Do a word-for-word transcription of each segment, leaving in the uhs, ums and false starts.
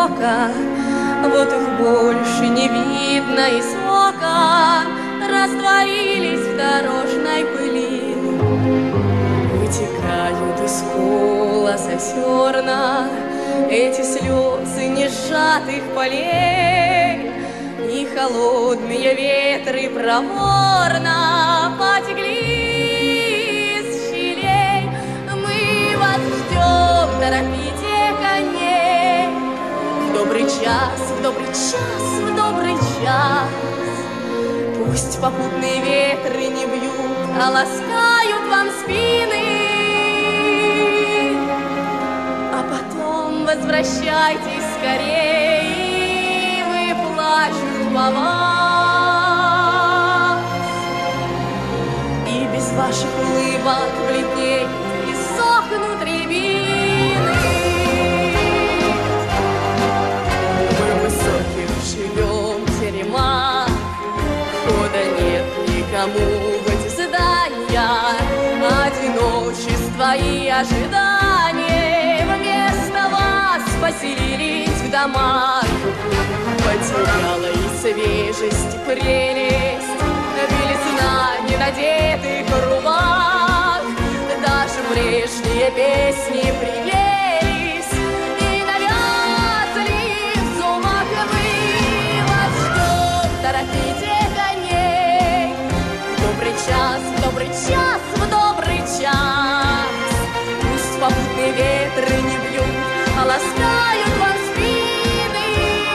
востока, вот их больше не видно истока, растворились в дорожной пыли. Вытекают из колоса зерна эти слезы несжатых полей, и холодные ветры проворно потекли из щелей. Мы вас ждем, торопите коней, в добрый час, в добрый час, в добрый час. Пусть попутные ветры не бьют, а ласкают вам спины, а потом возвращайтесь скорее, и выплачут по вас. И без ваших улыбок бледнеют и сохнут рябины. Мы в высоких живем теремах, хода нет никому в эти здания, одиночество и ожидание вместо вас поселились в домах. Потеряла и свежесть, и прелесть, белизна ненадетых рубах. Даже прежние песни прилелись и навязли в зубах. Мы вас ждем, торопите коней, в добрый час, в добрый час, в добрый час. Пусть попутные ветры не бьют, а ласкают вам спины,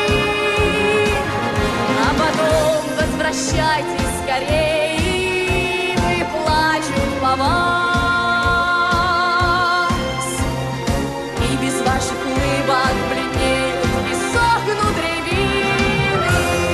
а потом возвращайтесь скорее, и выплачут по вас. И без ваших улыбок бледнеют и сохнут рябины.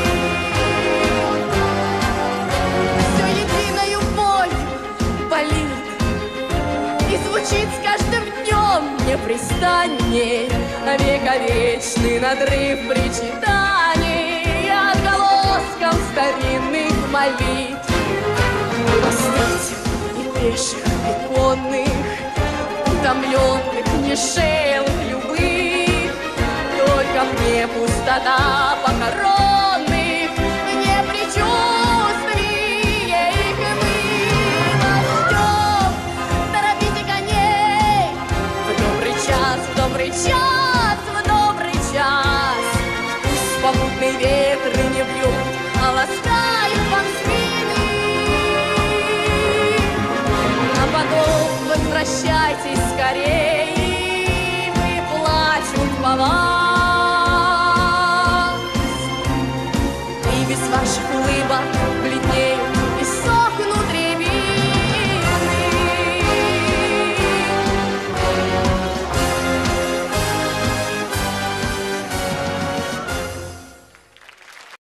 Все единою болью болит и звучит с каждым днем непрестанней вековечный надрыв причитаний отголоском старинных молитв. Простите и пеших, и конных, утомленных, нешелых любых, только мне пустота похорон.